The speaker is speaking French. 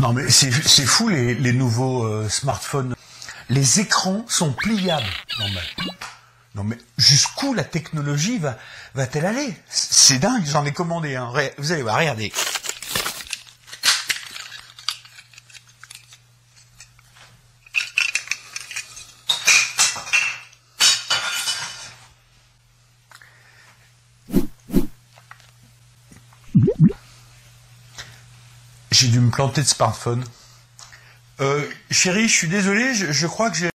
Non mais c'est fou les nouveaux smartphones. Les écrans sont pliables. Non mais jusqu'où la technologie va-t-elle aller? C'est dingue, j'en ai commandé un. Vous allez voir, regardez. J'ai dû me planter de smartphone. Chérie, je suis désolé, je crois que j'ai...